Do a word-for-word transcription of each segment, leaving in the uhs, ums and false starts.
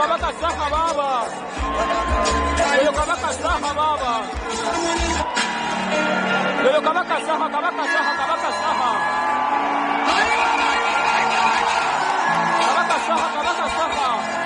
kabaka saha baba. Yoyo kabaka saha baba. Yoyo kabaka saha, kabaka saha, kabaka saha. Kabaka saha, kabaka saha.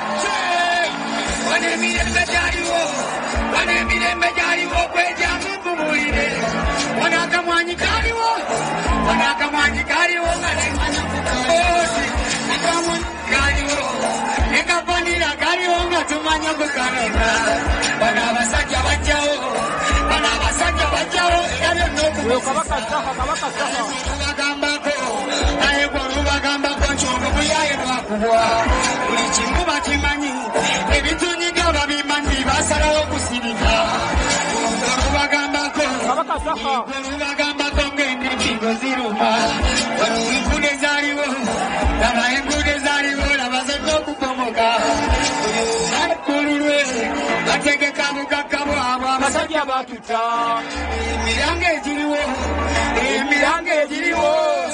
Wane mirembe jariwo, wane mirembe jariwo kweja mumbuire. Wana kamwanyi kariwo, wana kamwanyi kariwo ngale mwana kukosi. Kamwanyi kariwo, eka panira kariwo ngatumanya kukanona. Wana basajja bajjawo, wana basajja bajjawo yabyo nokuwo. Kabaka saha, kabaka saha. Bagambako, naye kwa rubagambako nchongo buyaye lwakubwa. Buli kimu bakimanyi, ebintu nyiga babimanyi basalawo kusirika. Rubagambako, kabaka saha. Rubagambako ng'endikigo ziruma. Enguudo ezaaliwo, laba enguudo ezaaliwo laba zonna okubomoka. Kululwe bategeka bukakka bwabwe abasajja batuta. Emiranga egiriwo, emiranga egiriwo.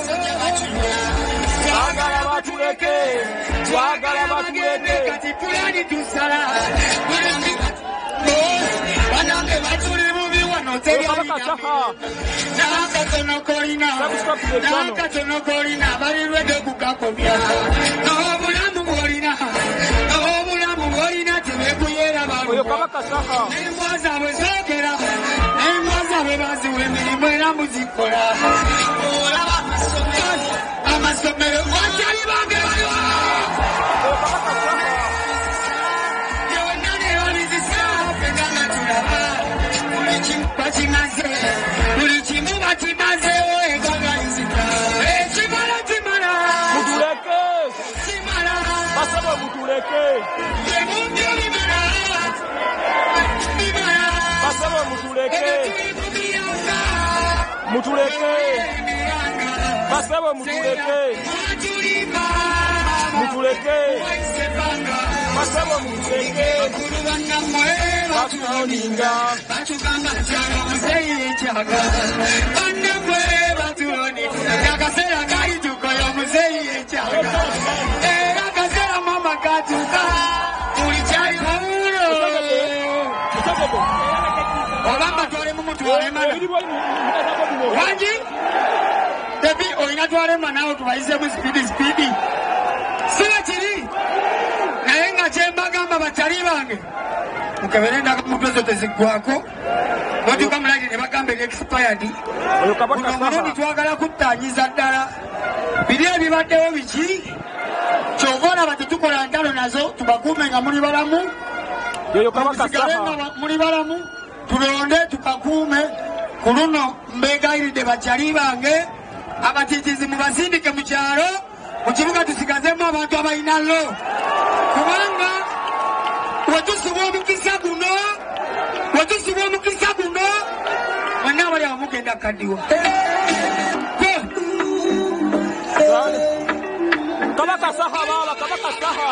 Twagala batuleke, twagala batuleke. Kati pulani tusala. Banange batuli bubi wano kabaka saha. Nakatono kolina, nakatono kolina, balirwedde kukakomya. N'obulamu bw'olina, n'obulamu bw'olina tebekuyera baluma. Oyo kabaka saha. N'embwa zaabwe zoogera, n'embwa zaabwe baziwa emirimu era muzikola. Olaba amasomero, amasomero wakyali bange baliwo. Oyo kabaka saha. Yonna ne babizisa, fenna nga tulaba. Buli kimu bakimaze, buli kimu bakimazeewo egagalizika. Ekimala kimala. Mutuleke. Kimala. Basaba mutuleke. Ebuntu bimala. Bimala. Basaba mutuleke. Tuli mu miranga. Mutuleke. Emiranga. Basaba mutuleke. Mwatulimba. Mutuleke. Waisebanga. Basaba mutuleke. Bakulu bannammwe batuloninga. Batugamba nti omuzeeyi ekyaga. Bannammwe batuloninga. Akaseera kaali tukola omuzeeyi ekyaga. Era akaseera mama katuuka. Buli kyali wawulo. Oba mbatwale mu mutwale mana. Wangi? Debi olina twalema naawe tubayizemu sipiidi sipiidi. Siba kiri. Naye nga kyembagamba batali bange. Mukebere endaka mutwe zo teziggwako. Notuuka mulaidi ne bagamba expired. Oyo kabaka saha. Omulundi twagala kuttaanyiza ddala. Biri ebibaddewo biki? Kyova olaba tetukola ntalo nazo tubakuume nga muli balamu. Oyo kabaka Musigale saha. nga muli balamu. Tulonde tukakuume. Ku luno mbeegayiridde bakyali bange. Abatiitizi mubasindike mu kyalo. Mu kibuga tusigazemu abantu abalina lo. Kubanga wetusiba omukisa guno, wetusiba omukisa guno, mwenna abali awo mugenda kaddiwa. Kabaka saha baba, kabaka saha.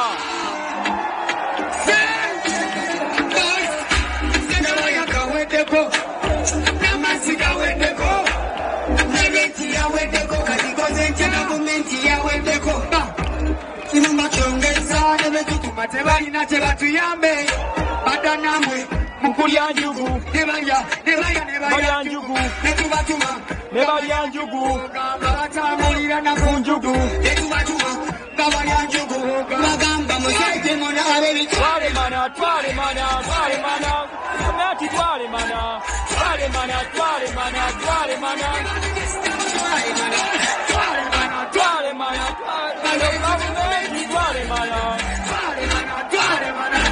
Senawaya kaweddeko, n'amazzi gaweddeko, n'ebinti yaweddeko, katikoze ntya gavumenti yaweddeko. Kino bakyongeza ne betutuma tebalina kye batuyambe. Badda nambwe mu kulya njugu, ne balya, ne balya, ne balya njugu, ne tubatuma, ne balya njugu, nga batambulira na ku njugu, ne tubatuma, nga balya njugu, bagamba musajje muna ab'ebitwale. Twale mana, twale mana, twale mana, Mati twale mana, twale mana, twale mana, twale mana, Twale mana, twale mana, twale mana, twale mana, twale mana, twale mana, twale mana,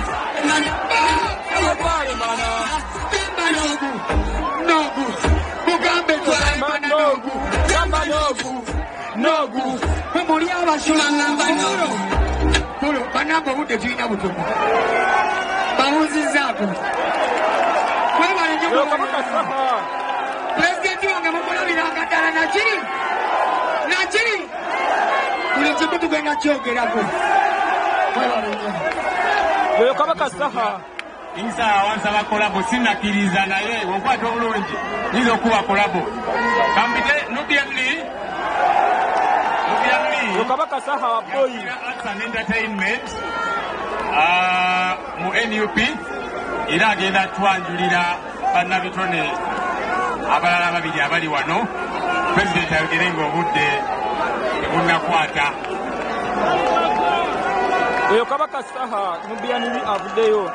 twale mana. Gamba nogu, nogu, mugambe twale mana nogu, gamba nogu, nogu. Mumuli abasula ngamba nogu. Kulo, banange obudde tulina butono. Bawuzizaako. Webale nnyo Oyo kabaka saha. Pulezidenti wange mukulabiranga ddala nakiri. Nakiri. Buli kimu tugenda kyogerako. Webale nnyo. Oyo kabaka saha. Insa wansaba kolabo sinakiriza naye okwata obulungi nizo okuba kolabo kambite nubyamli nubyamli Oyo kabaka saha wa boy arts and entertainment mu N U P era agenda twanjulira bannabitone abalala babiri abali wano. Pulezidenti ayogere ng'obudde tebunnakwata. Eyo Kabaka Saha Nubianiri avuddeyo.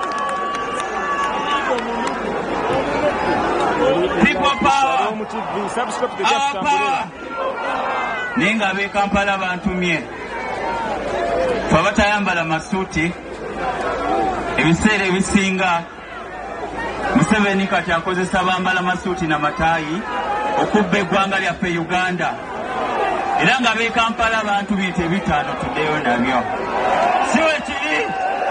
People power. Our power. Ninga be Kampala bantumye. Babatayambala masuti. Ebiseera ebisinga Museveni kati akozesa bambala masuti na matayi okubba eggwanga lyaffe Uganda. Era nga be Kampala abantu biyite bitaano tuddeyo nabyo. Si we kiri.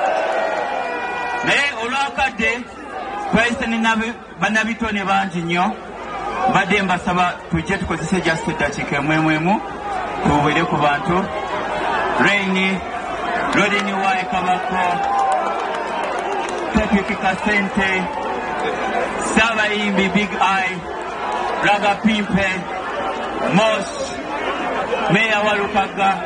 Naye olwakadde twayise bannabitone bangi nnyo. Badde mbasaba tujje tukozese just eddakiika emwemwemu tuwere ku bantu. Raini, Rodini Waye Kabako, Patrick Kasente, Sabayimbi Big Eye, Raga Pimpe, Moss, Meya Walukaga,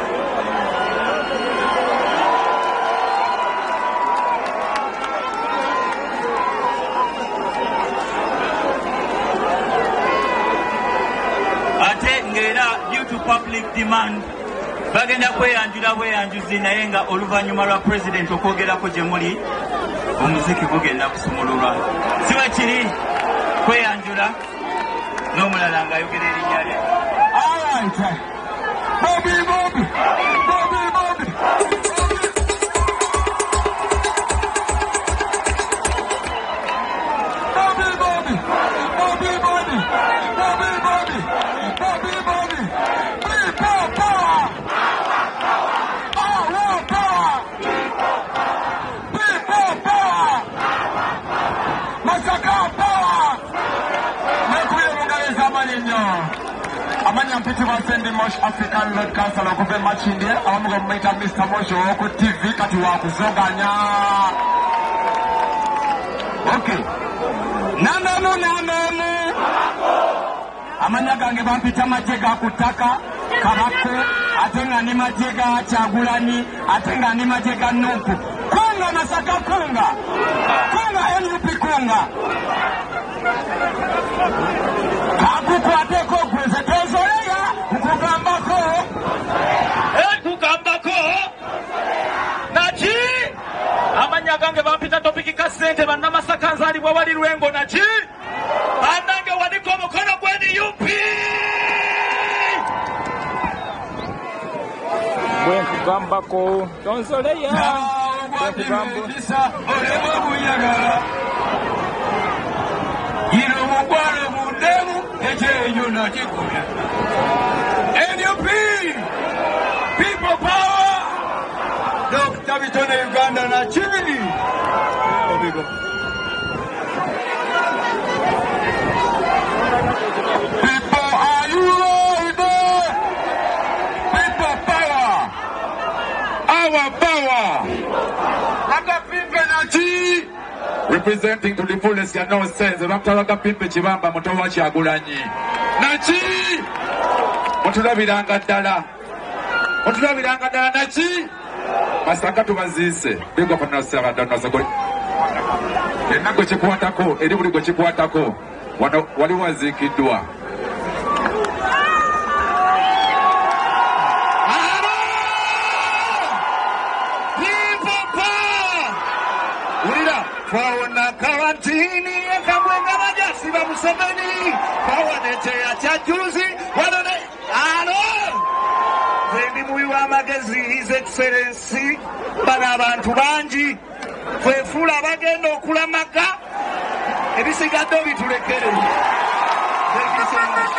ate ngera due to public demand bagenda kweyanjula bweyanjuzi naye nga oluvannyuma lwa president okwogerako gye muli omuziki gugenda kusumululwa. Si bwe kiri kweyanjula n'omulala ng'ayogera erinnya lye. Bobby, Bobby, Bobby, Bobby. Bobby, Bobby, Bobby, Bobby, Bobby, Bobby, Bobby, Bobby. People power. Our power. People power. Masaka power. Mekuye mungaleza maninyo. Amanya mpiti wa Sendi Mosh African Lord Council okuve machindie abamuga mmaita Mister Mosh oku T V kati wakuzoganya. Okay. Nanamu nanamu. Amanya gange bampita majega kutaka Kabako atenga ni majega Chagulani atenga ni majega Nupu. Kunga Masaka kunga. Kunga N U P kunga. Kakukwateko gweze tezoleya ukugambako ekugambako naki amanya gange bampita Topiki Kasente bannamasaka nzaalibwa wali Lwengo naki bannange waliko omukono gwe N U P bwenkugambako tonzoleya bwenkugambisa olema buyagala yino mugwalo mundemu ekyeyo nakikola. N U P people power. Doctor Bitone Uganda na chini. Obigo. People are you there? People power. Our power. Raga Pimpe Nachi. Representing to the fullest ya no sense. Raga Pimpe Chibamba Motowa Chagulanyi. Nachi. Motulabiranga ddala. Motulabiranga ddala Nachi. Masaka tubazise. Big up on us, Sarah Donazagoi. Enako chikwatako, eri buli gwe chikwatako. Wano wali wazikidwa. Fauna karantini yakamwenga majasi ba Museveni. Fauna teya chajuzi. Wadone. Alo. Zendi muiwa magezi His Excellency. Bana abantu banji. Kwefula bagenda okulamaka. Ebisigadde bitulekere. Thank you so much.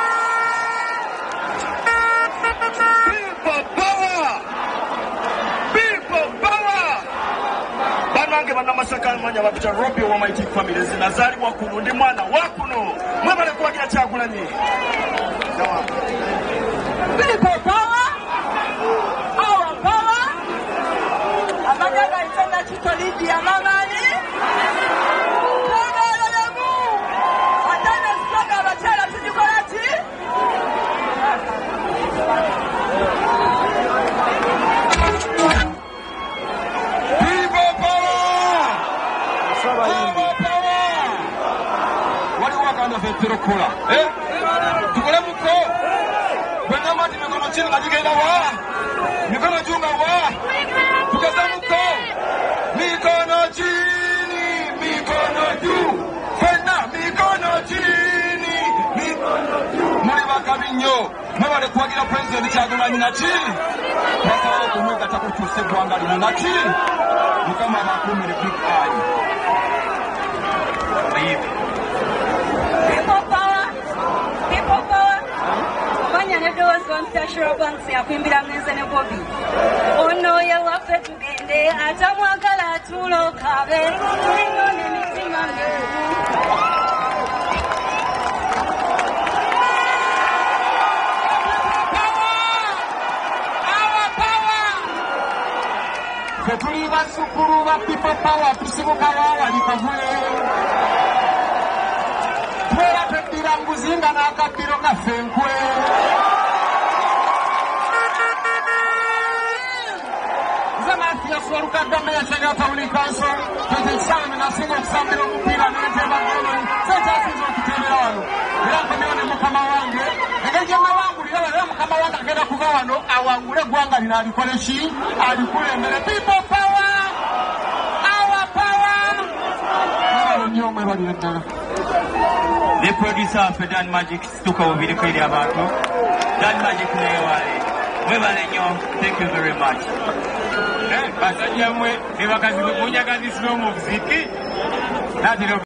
People power. People power. Banange bannamasaka manya bapita Robbie wa Mighty Family zinazaliwa kuno ndi mwana wakuno. Mwebale kuwagira Kyagulanyi. People power. Our power. Amanya itenda kitolidi ya mamani. chini ngajigenda wa. Mikono juu wa. Tukazamuko. Mikono chini, mikono juu. Fena mikono chini, mikono juu. Muri bakabinyo. Mwabale kuwagira president Kyagulanyi naki. Basawo kumwega takukyuse gwanga lino naki. Mukama bakumire big eye. People power. People power. Abanya ne dozo ntashira bansi yakwimbira mwenze ne Bobby. Ono ye wafe tugende atamwagala tulo kabe. Tulino ne mitima myeru. Tuli basukulu ba people power tusibuka wawali kavule. Twera twedira nguzinga n'akabbiro kaffe enkwe. Nze Mathias Walukagamba yakyagala Town Council twetekisaame nasinga okusambira omupiira n'enteba golo kyekyasinza okutebera wano era nkomyewo ne mukama wange engeri gye nawangulira era mukama wange agenda kuva wano awangule eggwanga lino alikole ki alikulembere. People power, our power. Nnyo mwebalire ddala. The producer of Dan Magic situka bubiri kweri abantu. Dan Magic neewale. Mwebale nnyo. Thank you very much. Eh, basajja mwe ne bakazi munyaga this no muziki. Natiro